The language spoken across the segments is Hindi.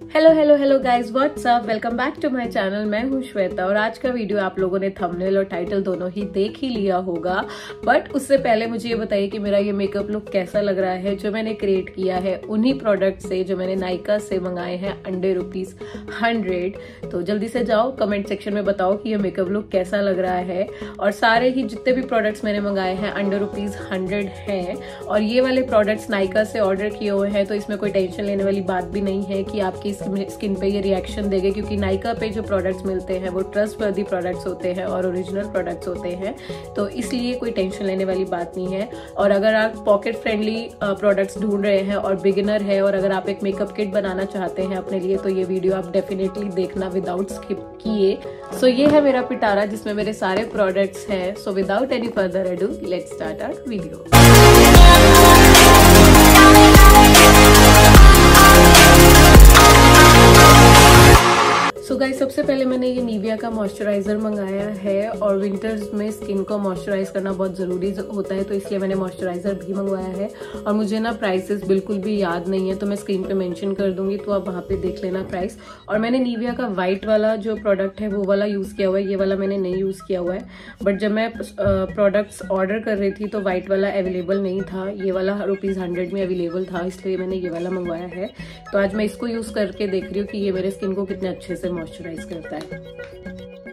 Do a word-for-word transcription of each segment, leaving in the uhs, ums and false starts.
Hello hello hello guys, what's up, welcome back to my channel. मैं हूँ श्वेता और आज का वीडियो आप लोगों ने थंबनेल और टाइटल दोनों ही देख ही लिया होगा। बट उससे पहले मुझे ये बताइए कि मेरा ये मेकअप लुक कैसा लग रहा है जो मैंने क्रिएट किया है उन्हीं प्रोडक्ट से जो मैंने नायका से मंगाए हैं अंडर रुपीज हंड्रेड। तो जल्दी से जाओ कमेंट सेक्शन में बताओ कि ये मेकअप लुक कैसा लग रहा है। और सारे ही जितने भी प्रोडक्ट्स मैंने मंगाए हैं अंडर रुपीज हंड्रेड हैं और ये वाले प्रोडक्ट्स नायका से ऑर्डर किए हुए हैं, तो इसमें कोई टेंशन लेने वाली बात भी नहीं है कि आपकी स्किन पे ये रिएक्शन देंगे, क्योंकि नायका पे जो प्रोडक्ट्स मिलते हैं वो ट्रस्टवर्दी प्रोडक्ट्स होते हैं और ओरिजिनल प्रोडक्ट्स होते हैं, तो इसलिए कोई टेंशन लेने वाली बात नहीं है। और अगर आप पॉकेट फ्रेंडली प्रोडक्ट्स ढूंढ रहे हैं और बिगिनर है और अगर आप एक मेकअप किट बनाना चाहते हैं अपने लिए, तो ये वीडियो आप डेफिनेटली देखना विदाउट स्किप किए। सो so, ये है मेरा पिटारा जिसमें मेरे सारे प्रोडक्ट्स हैं। So without any further ado let's start our video. So so guys, सबसे पहले मैंने ये निविया का मॉइस्चराइजर मंगाया है और विंटर्स में स्किन को मॉइस्चराइज करना बहुत ज़रूरी होता है, तो इसलिए मैंने मॉइस्चराइजर भी मंगवाया है। और मुझे ना प्राइसेस बिल्कुल भी याद नहीं है, तो मैं स्क्रीन पे मेंशन कर दूंगी, तो आप वहाँ पे देख लेना प्राइस। और मैंने निविया का वाइट वाला जो प्रोडक्ट है वो वाला यूज़ किया हुआ है, ये वाला मैंने नहीं यूज़ किया हुआ है। बट जब मैं प्रोडक्ट्स ऑर्डर कर रही थी तो वाइट वाला अवेलेबल नहीं था, ये वाला रुपीज़ हंड्रेड में अवेलेबल था, इसलिए मैंने ये वाला मंगवाया है। तो आज मैं इसको यूज़ करके देख रही हूँ कि ये मेरे स्किन को कितने अच्छे से मॉइस्चराइज करता है।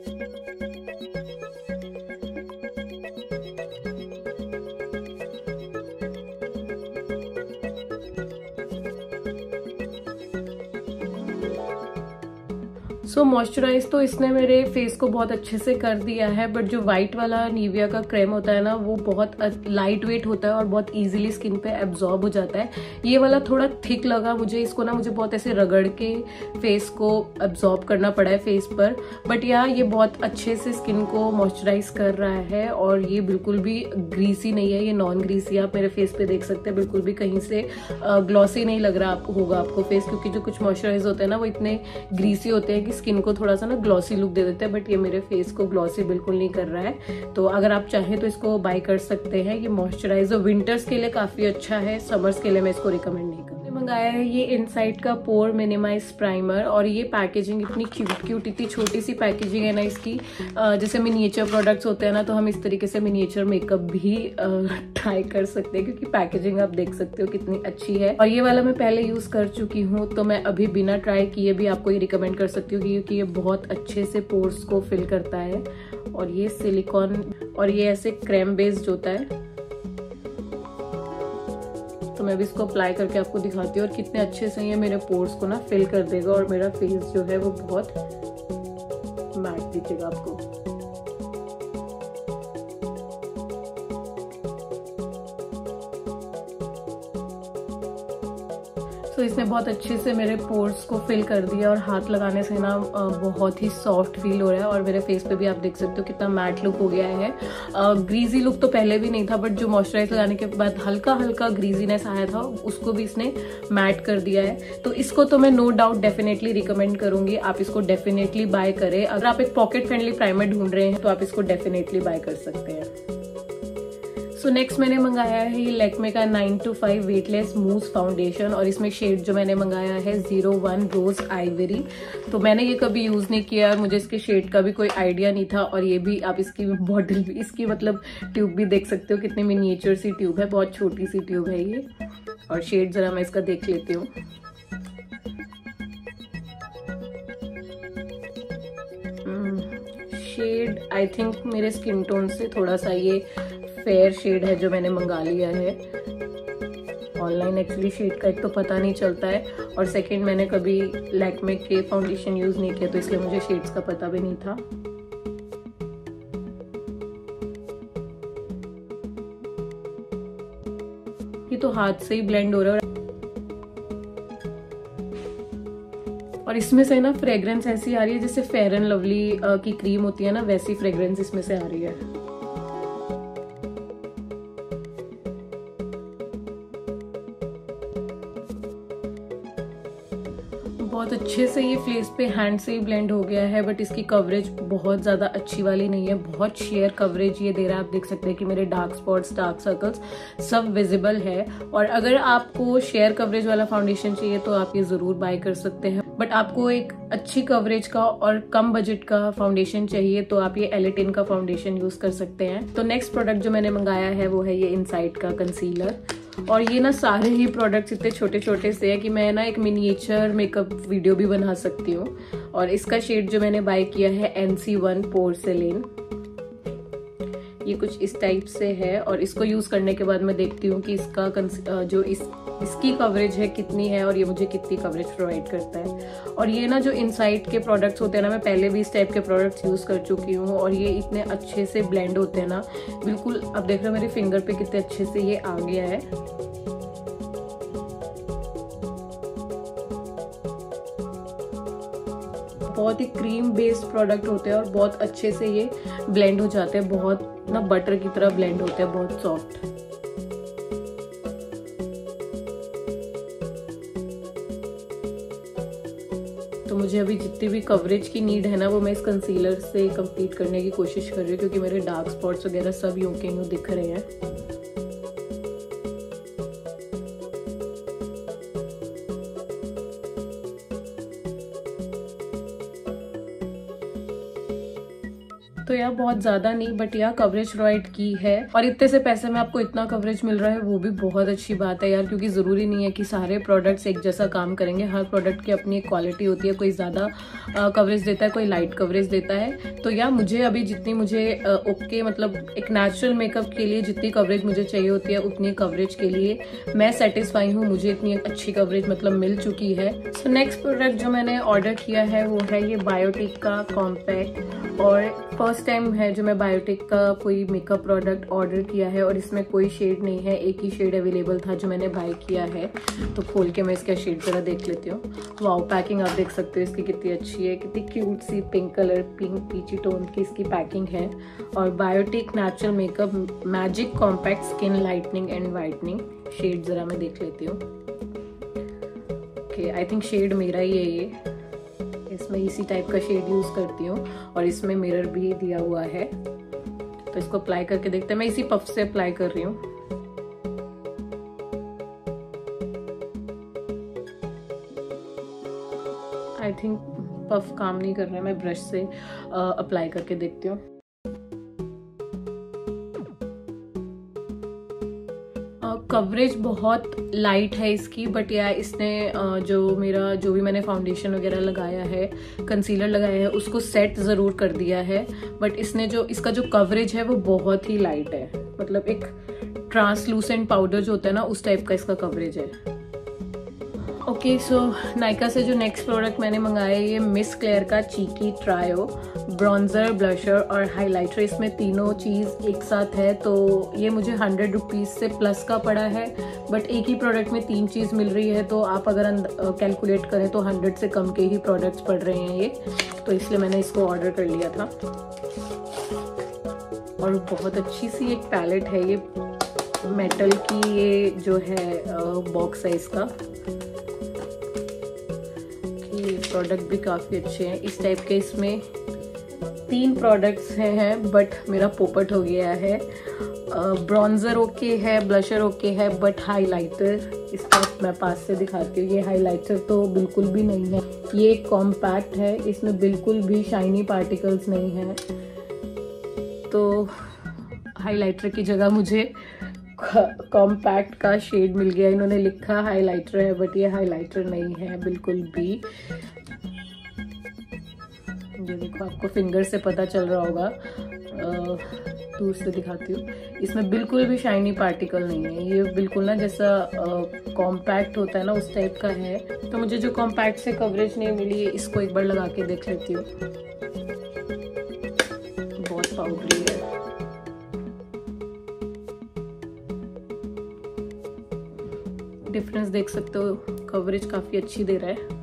सो so, मॉइस्चराइज तो इसने मेरे फेस को बहुत अच्छे से कर दिया है, बट जो व्हाइट वाला निविया का क्रीम होता है ना वो बहुत लाइट वेट होता है और बहुत इजीली स्किन पे एब्जॉर्ब हो जाता है। ये वाला थोड़ा थिक लगा मुझे, इसको ना मुझे बहुत ऐसे रगड़ के फेस को एब्जॉर्ब करना पड़ा है फेस पर। बट यार ये बहुत अच्छे से स्किन को मॉइस्चराइज कर रहा है और ये बिल्कुल भी ग्रीसी नहीं है, ये नॉन ग्रीसी। आप मेरे फेस पे देख सकते हैं, बिल्कुल भी कहीं से ग्लॉसी नहीं लग रहा आप, होगा आपको फेस, क्योंकि जो कुछ मॉइस्चराइज होते हैं ना वो इतने ग्रीसी होते हैं कि स्किन को थोड़ा सा ना ग्लॉसी लुक दे देते हैं। बट ये मेरे फेस को ग्लॉसी बिल्कुल नहीं कर रहा है, तो अगर आप चाहें तो इसको बाय कर सकते हैं। ये मॉइस्चराइजर विंटर्स के लिए काफी अच्छा है, समर्स के लिए मैं इसको रिकमेंड नहीं करूँगी। मंगाया है ये इनसाइट का पोर मिनिमाइज प्राइमर और ये पैकेजिंग इतनी क्यूट क्यूट इतनी छोटी सी पैकेजिंग है ना इसकी। जैसे मिनिएचर प्रोडक्ट्स होते हैं ना, तो हम इस तरीके से मिनिएचर मेकअप भी ट्राई कर सकते हैं, क्योंकि पैकेजिंग आप देख सकते हो कितनी अच्छी है। और ये वाला मैं पहले यूज कर चुकी हूँ, तो मैं अभी बिना ट्राई किए भी आपको ये रिकमेंड कर सकती हूँ, क्योंकि ये बहुत अच्छे से पोर्स को फिल करता है। और ये सिलिकॉन और ये ऐसे क्रेम बेस्ड होता है, तो मैं भी इसको अप्लाई करके आपको दिखाती हूँ और कितने अच्छे से ये मेरे पोर्स को ना फिल कर देगा और मेरा फेस जो है वो बहुत मैट दिखेगा आपको। तो इसने बहुत अच्छे से मेरे पोर्स को फिल कर दिया और हाथ लगाने से ना बहुत ही सॉफ्ट फील हो रहा है। और मेरे फेस पे भी आप देख सकते हो कितना मैट लुक हो गया है। ग्रीजी लुक तो पहले भी नहीं था, बट जो मॉइस्चराइज लगाने के बाद हल्का हल्का ग्रीजीनेस आया था उसको भी इसने मैट कर दिया है। तो इसको तो मैं नो डाउट डेफिनेटली रिकमेंड करूंगी, आप इसको डेफिनेटली बाय करें। अगर आप एक पॉकेट फ्रेंडली प्राइमर ढूंढ रहे हैं तो आप इसको डेफिनेटली बाय कर सकते हैं। सो नेक्स्ट मैंने मंगाया है ये लैक्मे का nine to five weightless mousse foundation और इसमें शेड जो मैंने मंगाया है जीरो वन रोज आइवरी। तो मैंने ये कभी यूज नहीं किया, मुझे इसके शेड का भी कोई आइडिया नहीं था। और ये भी आप इसकी बॉटल भी, इसकी मतलब ट्यूब भी देख सकते हो, कितनी मिनिएचर सी ट्यूब है, बहुत छोटी सी ट्यूब है ये। और शेड जरा मैं इसका देख लेती हूँ। शेड आई थिंक मेरे स्किन टोन से थोड़ा सा ये फेयर शेड है जो मैंने मंगा लिया है। ऑनलाइन एक्चुअली शेड का एक तो पता नहीं चलता है, और सेकंड मैंने कभी लैक्मे के फाउंडेशन यूज नहीं किया, तो इसलिए मुझे शेड्स का पता भी नहीं था। ये तो हाथ से ही ब्लेंड हो रहा है और इसमें से ना फ्रेग्रेंस ऐसी आ रही है जैसे फेयर एंड लवली की क्रीम होती है ना, वैसी फ्रेग्रेंस इसमें से आ रही है। बहुत अच्छे से ये फेस पे हैंड से ही ब्लेंड हो गया है, बट इसकी कवरेज बहुत ज़्यादा अच्छी वाली नहीं है, बहुत शेयर कवरेज ये दे रहा है। आप देख सकते हैं कि मेरे डार्क स्पॉट्स, डार्क सर्कल्स सब विजिबल है। और अगर आपको शेयर कवरेज वाला फाउंडेशन चाहिए तो आप ये ज़रूर बाय कर सकते हैं, बट आपको एक अच्छी कवरेज का और कम बजट का फाउंडेशन चाहिए तो आप ये एलेटिन का फाउंडेशन यूज़ कर सकते हैं। तो नेक्स्ट प्रोडक्ट जो मैंने मंगाया है वो है ये इनसाइट का कंसीलर। और ये ना सारे ही प्रोडक्ट्स इतने छोटे छोटे से है कि मैं ना एक मिनिएचर मेकअप वीडियो भी बना सकती हूँ। और इसका शेड जो मैंने बाय किया है एन सी वन पोर्सेलेन, ये कुछ इस टाइप से है। और इसको यूज करने के बाद मैं देखती हूँ कि इसका जो इस इसकी कवरेज है कितनी है और ये मुझे कितनी कवरेज प्रोवाइड करता है। और ये ना जो इनसाइट के प्रोडक्ट्स होते हैं ना, मैं पहले भी इस टाइप के प्रोडक्ट्स यूज कर चुकी हूँ और ये इतने अच्छे से ब्लेंड होते हैं ना, बिल्कुल। अब देख रहे हो मेरे फिंगर पे कितने अच्छे से ये आ गया है। बहुत ही क्रीम बेस्ड प्रोडक्ट होते हैं और बहुत अच्छे से ये ब्लेंड हो जाते हैं, बहुत ना बटर की तरह ब्लेंड होते हैं, बहुत सॉफ्ट। तो मुझे अभी जितनी भी कवरेज की नीड है ना वो मैं इस कंसीलर से कंप्लीट करने की कोशिश कर रही हूँ, क्योंकि मेरे डार्क स्पॉट्स वगैरह सब यूं के यूं दिख रहे हैं। तो यार बहुत ज्यादा नहीं, बट यार कवरेज प्रोवाइड की है। और इतने से पैसे में आपको इतना कवरेज मिल रहा है वो भी बहुत अच्छी बात है यार, क्योंकि जरूरी नहीं है कि सारे प्रोडक्ट्स एक जैसा काम करेंगे। हर प्रोडक्ट की अपनी एक क्वालिटी होती है, कोई ज्यादा कवरेज देता है, कोई लाइट कवरेज देता है। तो यार मुझे अभी जितनी मुझे ओके मतलब एक नेचुरल मेकअप के लिए जितनी कवरेज मुझे चाहिए होती है उतनी कवरेज के लिए मैं सेटिस्फाई हूँ। मुझे इतनी अच्छी कवरेज मतलब मिल चुकी है। सो नेक्स्ट प्रोडक्ट जो मैंने ऑर्डर किया है वो है ये बायोटिक का कॉम्पैक्ट। और फर्स्ट टाइम है जो मैं बायोटिक का कोई मेकअप प्रोडक्ट ऑर्डर किया है और इसमें कोई शेड नहीं है, एक ही शेड अवेलेबल था जो मैंने बाय किया है। तो खोल के मैं इसका शेड जरा देख लेती हूँ। वाओ, पैकिंग आप देख सकते हो इसकी कितनी अच्छी है, कितनी क्यूट सी pink colour, pink peachy tone की इसकी पैकिंग है। और Biotique natural makeup magic compact skin lightening and whitening, shade जरा मैं देख लेती हूँ। ओके, आई थिंक शेड मेरा ही है ये, इसमें इसी टाइप का शेड यूज करती हूँ और इसमें मिरर भी दिया हुआ है। तो इसको अप्लाई करके देखते हैं। मैं इसी पफ से अप्लाई कर रही हूँ। आई थिंक पफ काम नहीं कर रहा है, मैं ब्रश से अप्लाई करके देखती हूँ। कवरेज बहुत लाइट है इसकी, बट यार इसने जो मेरा जो भी मैंने फाउंडेशन वगैरह लगाया है, कंसीलर लगाया है, उसको सेट ज़रूर कर दिया है। बट इसने जो इसका जो कवरेज है वो बहुत ही लाइट है, मतलब एक ट्रांसलूसेंट पाउडर जो होता है ना उस टाइप का इसका कवरेज है। ओके, सो नायका से जो नेक्स्ट प्रोडक्ट मैंने मंगाया है ये मिस क्लेयर का चीकी ट्रायो ब्रॉन्जर, ब्लशर और हाइलाइटर। इसमें तीनों चीज़ एक साथ है। तो ये मुझे हंड्रेड रुपीज़ से प्लस का पड़ा है, बट एक ही प्रोडक्ट में तीन चीज़ मिल रही है। तो आप अगर कैलकुलेट करें तो हंड्रेड से कम के ही प्रोडक्ट्स पड़ रहे हैं ये, तो इसलिए मैंने इसको ऑर्डर कर लिया था। और बहुत अच्छी सी एक पैलेट है ये, मेटल की ये जो है बॉक्स है इसका। प्रोडक्ट भी काफ़ी अच्छे हैं इस टाइप के। इसमें तीन प्रोडक्ट्स हैं, बट मेरा पोपट हो गया है। ब्रॉन्जर ओके है, ब्लशर ओके है, बट हाइलाइटर इसका मैं पास से दिखाती हूँ। ये हाइलाइटर तो बिल्कुल भी नहीं है, ये कॉम्पैक्ट है, इसमें बिल्कुल भी शाइनी पार्टिकल्स नहीं है। तो हाइलाइटर की जगह मुझे कॉम्पैक्ट का शेड मिल गया। इन्होंने लिखा हाइलाइटर है, बट ये हाइलाइटर नहीं है बिल्कुल भी। ये देखो, आपको फिंगर से पता चल रहा होगा, दूर से दिखाती हूँ। इसमें बिल्कुल भी शाइनी पार्टिकल नहीं है, ये बिल्कुल ना जैसा कॉम्पैक्ट होता है ना उस टाइप का है। तो मुझे जो कॉम्पैक्ट से कवरेज नहीं मिली है, इसको एक बार लगा के देख लेती हूँ। बहुत पाउडरी है। डिफरेंस देख सकते हो, कवरेज काफी अच्छी दे रहा है।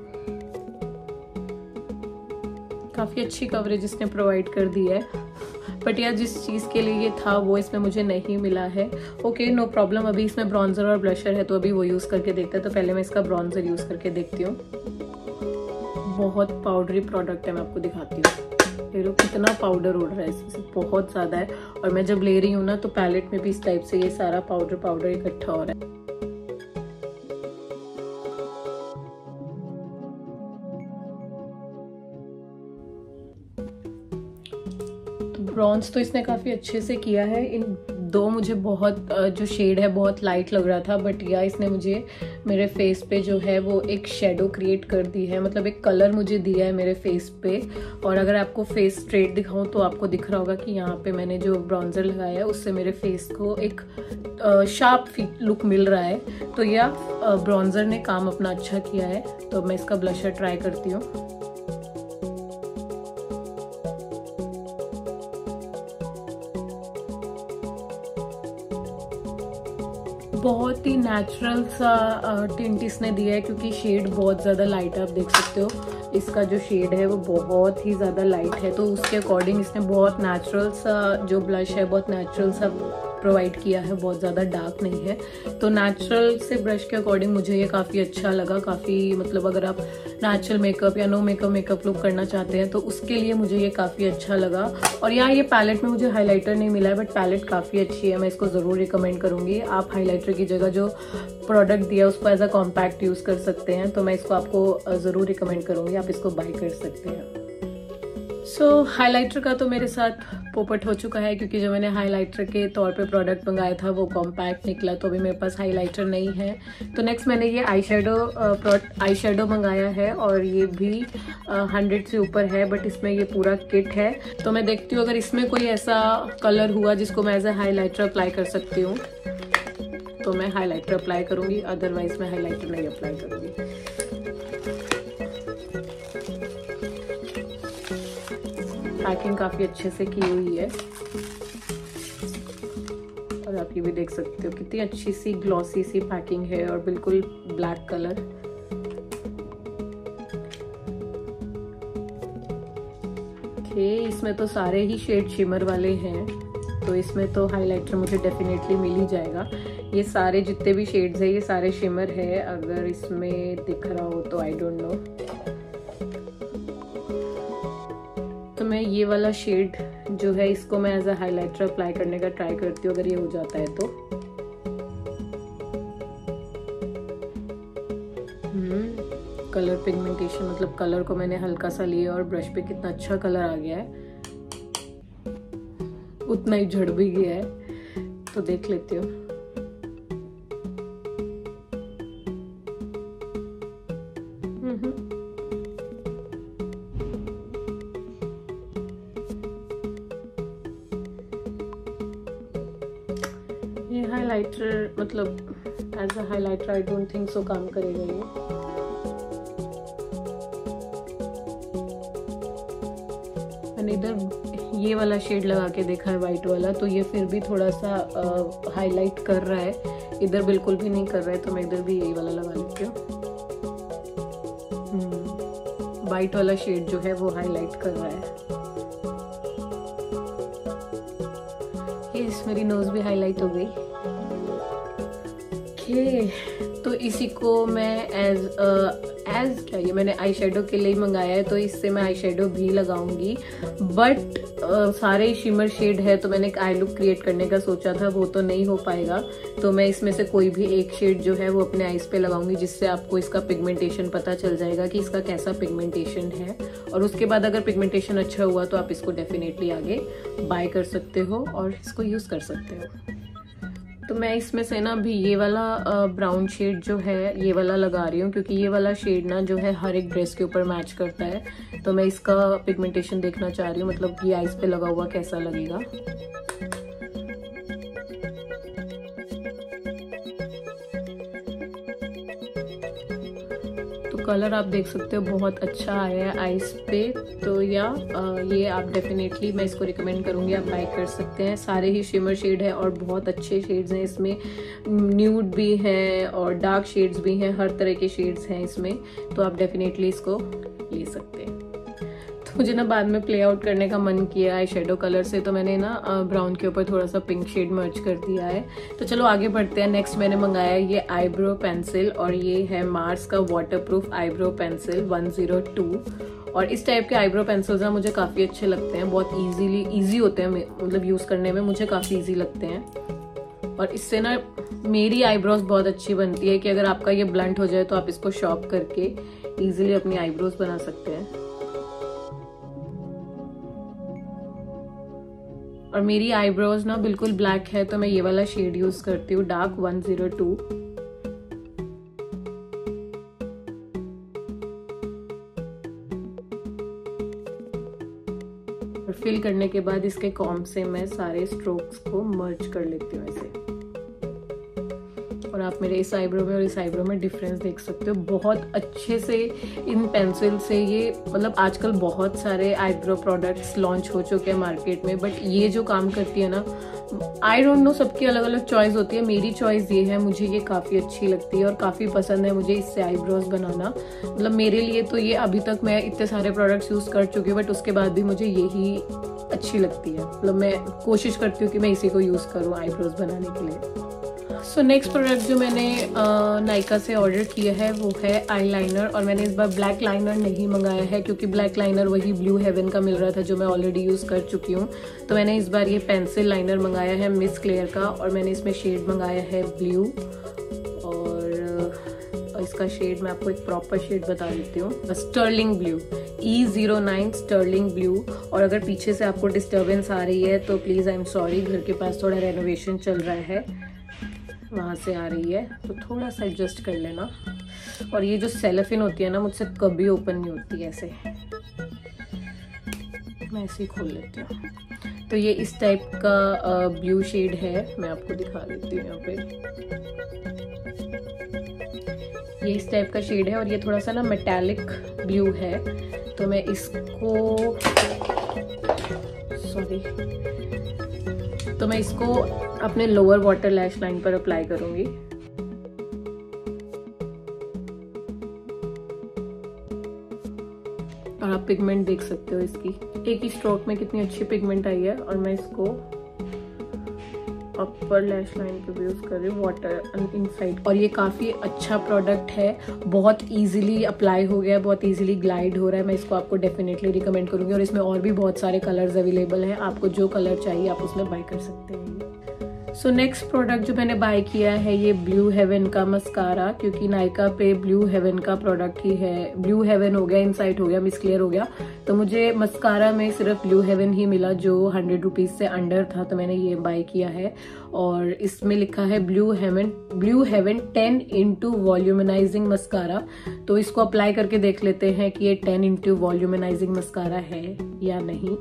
काफी अच्छी कवरेज इसने प्रोवाइड कर दी है। बट यार जिस चीज़ के लिए ये था वो इसमें मुझे नहीं मिला है। ओके नो प्रॉब्लम, अभी इसमें ब्रॉन्जर और ब्लशर है तो अभी वो यूज़ करके देखते हैं। तो पहले मैं इसका ब्रॉन्जर यूज़ करके देखती हूँ। बहुत पाउडरी प्रोडक्ट है, मैं आपको दिखाती हूँ। ये लो कितना पाउडर उड़ रहा है इससे, बहुत ज़्यादा है। और मैं जब ले रही हूँ ना तो पैलेट में भी इस टाइप से ये सारा पाउडर पाउडर इकट्ठा हो रहा है। ब्रॉन्ज तो इसने काफ़ी अच्छे से किया है। इन दो मुझे बहुत जो शेड है बहुत लाइट लग रहा था, बट या इसने मुझे मेरे फेस पे जो है वो एक शेडो क्रिएट कर दी है, मतलब एक कलर मुझे दिया है मेरे फेस पे। और अगर आपको फेस स्ट्रेट दिखाऊं तो आपको दिख रहा होगा कि यहाँ पे मैंने जो ब्रॉन्जर लगाया है उससे मेरे फेस को एक शार्प लुक मिल रहा है। तो या ब्रॉन्जर ने काम अपना अच्छा किया है। तो मैं इसका ब्लशर ट्राई करती हूँ। बहुत ही नेचुरल सा टिंट इसने दिया है, क्योंकि शेड बहुत ज़्यादा लाइट है। आप देख सकते हो इसका जो शेड है वो बहुत ही ज़्यादा लाइट है, तो उसके अकॉर्डिंग इसने बहुत नेचुरल सा जो ब्लश है बहुत नेचुरल सा प्रोवाइड किया है, बहुत ज़्यादा डार्क नहीं है। तो नेचुरल से ब्रश के अकॉर्डिंग मुझे ये काफ़ी अच्छा लगा। काफ़ी मतलब अगर आप नेचुरल मेकअप या नो मेकअप मेकअप लुक करना चाहते हैं तो उसके लिए मुझे ये काफ़ी अच्छा लगा। और यहाँ ये पैलेट में मुझे हाइलाइटर नहीं मिला है, बट पैलेट काफ़ी अच्छी है, मैं इसको ज़रूर रिकमेंड करूँगी। आप हाइलाइटर की जगह जो प्रोडक्ट दिया उसको एज अ कॉम्पैक्ट यूज़ कर सकते हैं, तो मैं इसको आपको ज़रूर रिकमेंड करूँगी, आप इसको बाय कर सकते हैं। सो so, हाइलाइटर का तो मेरे साथ पोपट हो चुका है, क्योंकि जो मैंने हाइलाइटर के तौर पे प्रोडक्ट मंगाया था वो कॉम्पैक्ट निकला, तो अभी मेरे पास हाइलाइटर नहीं है। तो नेक्स्ट मैंने ये आई शेडो आई शेडो मंगाया है, और ये भी हंड्रेड से ऊपर है, बट इसमें ये पूरा किट है। तो मैं देखती हूँ अगर इसमें कोई ऐसा कलर हुआ जिसको मैं एज ए हाईलाइटर अप्लाई कर सकती हूँ तो मैं हाईलाइटर अप्लाई करूँगी, अदरवाइज मैं हाईलाइटर नहीं अप्लाई करूँगी। पैकिंग काफ़ी अच्छे से की हुई है, और आप ये भी देख सकते हो कितनी अच्छी सी ग्लॉसी सी पैकिंग है, और बिल्कुल ब्लैक कलर। ओके, इसमें तो सारे ही शेड शिमर वाले हैं, तो इसमें तो हाइलाइटर मुझे डेफिनेटली मिल ही जाएगा। ये सारे जितने भी शेड्स हैं ये सारे शिमर है, अगर इसमें दिख रहा हो तो आई डोंट नो। तो मैं ये वाला शेड जो है इसको मैं एज अ हाइलाइटर अप्लाई करने का ट्राई करती हूँ, अगर ये हो जाता है तो। हम्म कलर पिगमेंटेशन, मतलब कलर को मैंने हल्का सा लिया और ब्रश पे कितना अच्छा कलर आ गया है, उतना ही झड़ भी गया है। तो देख लेती हूँ। ये हाइलाइटर मतलब as a highlighter I don't think so काम करेगा ये। मैंने इधर ये वाला शेड लगा के देखा है वाइट वाला, तो ये फिर भी थोड़ा सा हाईलाइट कर रहा है, इधर बिल्कुल भी नहीं कर रहा है, तो मैं इधर भी यही वाला लगा लेती हूँ। वाइट वाला शेड जो है वो हाईलाइट कर रहा है। यस, मेरी नोज भी हाईलाइट हो गई। ओके, तो इसी को मैं एज एज क्या ये मैंने आई शेडो के लिए मंगाया है, तो इससे मैं आई शेडो भी लगाऊंगी। बट uh, सारे शिमर शेड है, तो मैंने एक आई लुक क्रिएट करने का सोचा था, वो तो नहीं हो पाएगा। तो मैं इसमें से कोई भी एक शेड जो है वो अपने आईज पे लगाऊंगी, जिससे आपको इसका पिगमेंटेशन पता चल जाएगा कि इसका कैसा पिगमेंटेशन है। और उसके बाद अगर पिगमेंटेशन अच्छा हुआ तो आप इसको डेफिनेटली आगे बाय कर सकते हो और इसको यूज़ कर सकते हो। तो मैं इसमें से ना अभी ये वाला ब्राउन शेड जो है ये वाला लगा रही हूँ, क्योंकि ये वाला शेड ना जो है हर एक ड्रेस के ऊपर मैच करता है। तो मैं इसका पिगमेंटेशन देखना चाह रही हूँ, मतलब ये आईज पे लगा हुआ कैसा लगेगा। कलर आप देख सकते हो बहुत अच्छा आया है आईज पे। तो या ये आप डेफिनेटली मैं इसको रिकमेंड करूंगी, आप बाय कर सकते हैं। सारे ही शिमर शेड है और बहुत अच्छे शेड्स हैं इसमें, न्यूड भी हैं और डार्क शेड्स भी हैं, हर तरह के शेड्स हैं इसमें, तो आप डेफिनेटली इसको ले सकते हैं। मुझे ना बाद में प्ले आउट करने का मन किया आई शेडो कलर से, तो मैंने ना ब्राउन के ऊपर थोड़ा सा पिंक शेड मर्ज कर दिया है। तो चलो आगे बढ़ते हैं। नेक्स्ट मैंने मंगाया ये आईब्रो पेंसिल, और ये है मार्स का waterproof eyebrow pencil one zero two. और इस टाइप के आईब्रो पेंसिल्स ना मुझे काफ़ी अच्छे लगते हैं, बहुत ईजीली ईजी होते हैं, मतलब यूज़ करने में मुझे काफ़ी ईजी लगते हैं। और इससे ना मेरी आईब्रोज बहुत अच्छी बनती है कि अगर आपका ये ब्लंट हो जाए तो आप इसको शॉर्प करके ईजिली अपनी आईब्रोज बना सकते हैं। और मेरी आईब्रोज ना बिल्कुल ब्लैक है, तो मैं ये वाला शेड यूज करती हूँ, डार्क वन ज़ीरो टू। और फिल करने के बाद इसके कॉम्ब से मैं सारे स्ट्रोक्स को मर्ज कर लेती हूँ ऐसे। और आप मेरे इस आईब्रो में और इस आईब्रो में डिफरेंस देख सकते हो बहुत अच्छे से। इन पेंसिल से ये मतलब आजकल बहुत सारे आईब्रो प्रोडक्ट्स लॉन्च हो चुके हैं मार्केट में, बट ये जो काम करती है ना, आई डोंट नो, सबकी अलग अलग चॉइस होती है। मेरी चॉइस ये है, मुझे ये काफ़ी अच्छी लगती है और काफ़ी पसंद है मुझे इससे आईब्रोज बनाना। मतलब मेरे लिए तो ये अभी तक मैं इतने सारे प्रोडक्ट्स यूज़ कर चुकी हूँ, बट उसके बाद भी मुझे यही अच्छी लगती है। मतलब मैं कोशिश करती हूँ कि मैं इसी को यूज़ करूँ आईब्रोज बनाने के लिए। सो नेक्स्ट प्रोडक्ट जो मैंने नायका से ऑर्डर किया है वो है आईलाइनर। और मैंने इस बार ब्लैक लाइनर नहीं मंगाया है, क्योंकि ब्लैक लाइनर वही ब्लू हेवन का मिल रहा था जो मैं ऑलरेडी यूज़ कर चुकी हूँ। तो मैंने इस बार ये पेंसिल लाइनर मंगाया है मिस क्लेयर का, और मैंने इसमें शेड मंगाया है ब्लू। और इसका शेड मैं आपको एक प्रॉपर शेड बता देती हूँ, sterling blue, E zero nine sterling blue. और अगर पीछे से आपको डिस्टर्बेंस आ रही है तो प्लीज़ आई एम सॉरी, घर के पास थोड़ा रेनोवेशन चल रहा है, वहाँ से आ रही है, तो थोड़ा सा एडजस्ट कर लेना। और ये जो सेलोफिन होती है ना, मुझसे कभी ओपन नहीं होती ऐसे, मैं ऐसे ही खोल लेती हूँ। तो ये इस टाइप का ब्लू शेड है, मैं आपको दिखा देती हूँ यहाँ पे। ये इस टाइप का शेड है और ये थोड़ा सा ना मेटालिक ब्लू है। तो मैं इसको सॉरी तो मैं इसको अपने लोअर वाटर लैश लाइन पर अप्लाई करूंगी। और आप पिगमेंट देख सकते हो इसकी, एक ही स्ट्रोक में कितनी अच्छी पिगमेंट आई है। और मैं इसको अपर लैश लाइन पे भी यूज कर रही हूँ, वाटर इनसाइड। और ये काफ़ी अच्छा प्रोडक्ट है, बहुत इजीली अप्लाई हो गया है, बहुत इजीली ग्लाइड हो रहा है। मैं इसको आपको डेफिनेटली रिकमेंड करूँगी। और इसमें और भी बहुत सारे कलर्स अवेलेबल हैं, आपको जो कलर चाहिए आप उसमें बाय कर सकते हैं। सो नेक्स्ट प्रोडक्ट जो मैंने बाय किया है ये ब्लू हेवन का मस्कारा, क्योंकि नायका पे ब्लू हेवन का प्रोडक्ट ही है। ब्लू हेवन हो गया, इनसाइट हो गया, मिस क्लियर हो गया, तो मुझे मस्कारा में सिर्फ ब्लू हेवन ही मिला जो हंड्रेड रुपीज से अंडर था, तो मैंने ये बाय किया है। और इसमें लिखा है blue heaven blue heaven ten into volumizing mascara. तो इसको अप्लाई करके देख लेते हैं कि ये टेन इंटू वॉल्यूमनाइजिंग मस्कारा है या नहीं।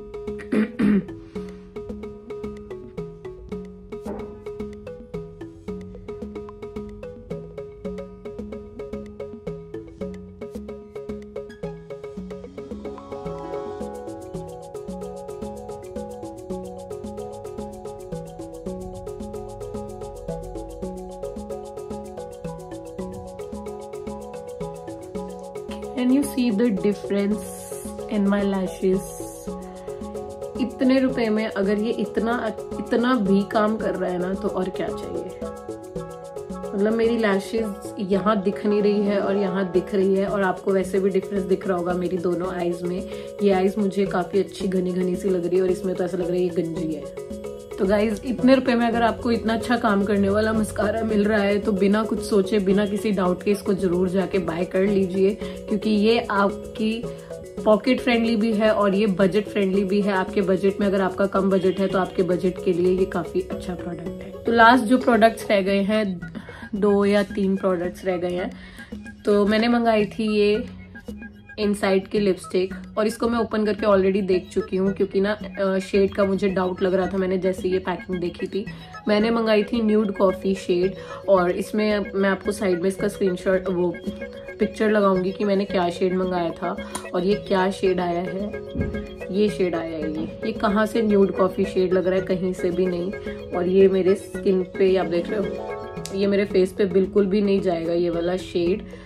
Can you see the difference in my lashes? इतने रुपए में अगर ये इतना इतना भी काम कर रहा है ना, तो और क्या चाहिए। मतलब मेरी लैशेज यहाँ दिख नहीं रही है और यहाँ दिख रही है, और आपको वैसे भी डिफरेंस दिख रहा होगा मेरी दोनों आईज में। ये आईज मुझे काफी अच्छी घनी घनी सी लग रही है और इसमें तो ऐसा लग रहा है ये गंजी है। तो गाइज इतने रुपए में अगर आपको इतना अच्छा काम करने वाला मस्कारा मिल रहा है तो बिना कुछ सोचे, बिना किसी डाउट के इसको जरूर जाके बाय कर लीजिए, क्योंकि ये आपकी पॉकेट फ्रेंडली भी है और ये बजट फ्रेंडली भी है। आपके बजट में, अगर आपका कम बजट है तो आपके बजट के लिए ये काफी अच्छा प्रोडक्ट है। तो लास्ट जो प्रोडक्ट्स रह गए हैं, दो या तीन प्रोडक्ट्स रह गए हैं, तो मैंने मंगाई थी ये इनसाइड की लिपस्टिक, और इसको मैं ओपन करके ऑलरेडी देख चुकी हूँ, क्योंकि ना शेड का मुझे डाउट लग रहा था मैंने जैसे ये पैकिंग देखी थी। मैंने मंगाई थी न्यूड कॉफी शेड, और इसमें मैं आपको साइड में इसका स्क्रीनशॉट वो पिक्चर लगाऊंगी कि मैंने क्या शेड मंगाया था और ये क्या शेड आया है। ये शेड आया है, ये ये कहाँ से न्यूड कॉफी शेड लग रहा है, कहीं से भी नहीं। और ये मेरे स्किन पे आप देख रहे हो, ये मेरे फेस पे बिल्कुल भी नहीं जाएगा ये वाला शेड।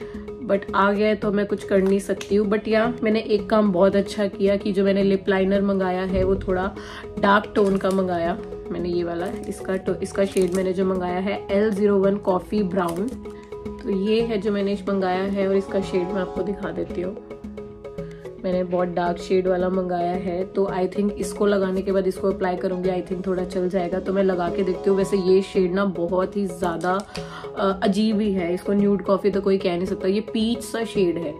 बट आ गया है तो मैं कुछ कर नहीं सकती हूँ। बट या मैंने एक काम बहुत अच्छा किया कि जो मैंने लिप लाइनर मंगाया है वो थोड़ा डार्क टोन का मंगाया मैंने, ये वाला इसका तो इसका शेड मैंने जो मंगाया है L zero one coffee brown. तो ये है जो मैंने मंगाया है और इसका शेड मैं आपको दिखा देती हूँ। मैंने बहुत डार्क शेड वाला मंगाया है, तो आई थिंक इसको लगाने के बाद इसको अप्लाई करूँगी, आई थिंक थोड़ा चल जाएगा। तो मैं लगा के देखती हूँ। वैसे ये शेड ना बहुत ही ज़्यादा अजीब ही है, इसको न्यूड कॉफ़ी तो कोई कह नहीं सकता, ये पीच सा शेड है।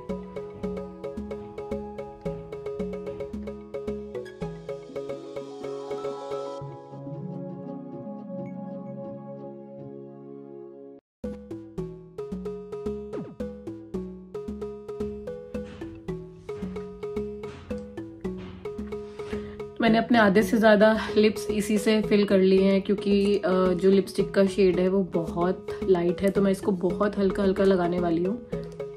मैंने अपने आधे से ज़्यादा लिप्स इसी से फिल कर लिए हैं, क्योंकि जो लिपस्टिक का शेड है वो बहुत लाइट है, तो मैं इसको बहुत हल्का हल्का लगाने वाली हूँ।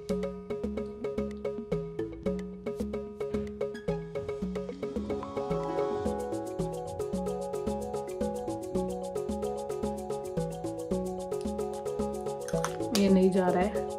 ये नहीं जा रहा है।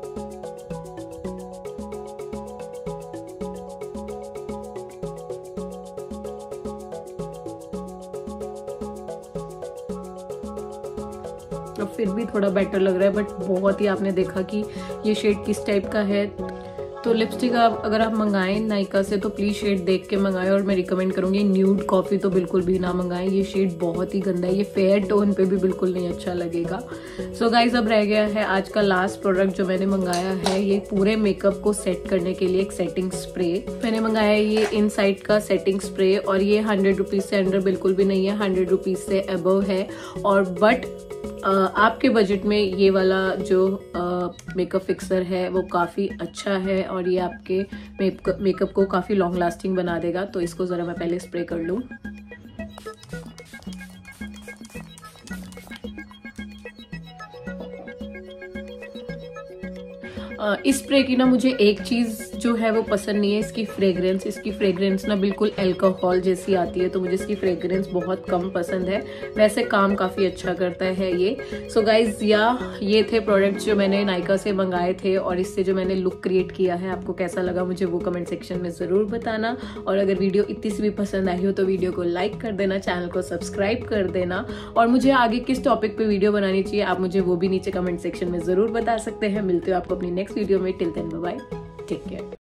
तो फिर भी थोड़ा बेटर लग रहा है, बट बहुत ही आपने देखा कि ये शेड किस टाइप का है। तो लिपस्टिक आप अगर आप मंगाएं नायका से तो प्लीज़ शेड देख के मंगाएं, और मैं रिकमेंड करूंगी न्यूड कॉफ़ी तो बिल्कुल भी ना मंगाएं, ये शेड बहुत ही गंदा है, ये फेयर टोन पे भी बिल्कुल नहीं अच्छा लगेगा। सो so गाइज, अब रह गया है आज का लास्ट प्रोडक्ट जो मैंने मंगाया है, ये पूरे मेकअप को सेट करने के लिए एक सेटिंग स्प्रे मैंने मंगाया है। ये इनसाइड का सेटिंग स्प्रे, और ये हंड्रेड रुपीज़ से अंडर बिल्कुल भी नहीं है, हंड्रेड रुपीज़ से अबव है। और बट आपके बजट में ये वाला जो मेकअप फिक्सर है वो काफ़ी अच्छा है, और ये आपके मेकअप को काफ़ी लॉन्ग लास्टिंग बना देगा। तो इसको ज़रा मैं पहले स्प्रे कर लूँ। इस स्प्रे की ना मुझे एक चीज़ जो है वो पसंद नहीं है, इसकी फ्रेग्रेंस। इसकी फ्रेग्रेंस ना बिल्कुल अल्कोहल जैसी आती है, तो मुझे इसकी फ्रेग्रेंस बहुत कम पसंद है। वैसे काम काफ़ी अच्छा करता है ये। सो गाइज, या ये थे प्रोडक्ट्स जो मैंने नायका से मंगाए थे, और इससे जो मैंने लुक क्रिएट किया है, आपको कैसा लगा मुझे वो कमेंट सेक्शन में ज़रूर बताना। और अगर वीडियो इतनी सी भी पसंद आई हो तो वीडियो को लाइक कर देना, चैनल को सब्सक्राइब कर देना, और मुझे आगे किस टॉपिक पर वीडियो बनानी चाहिए आप मुझे वो भी नीचे कमेंट सेक्शन में ज़रूर बता सकते हैं। मिलते हो आपको अपनी नेक्स्ट वीडियो में। Till then bye bye, take care.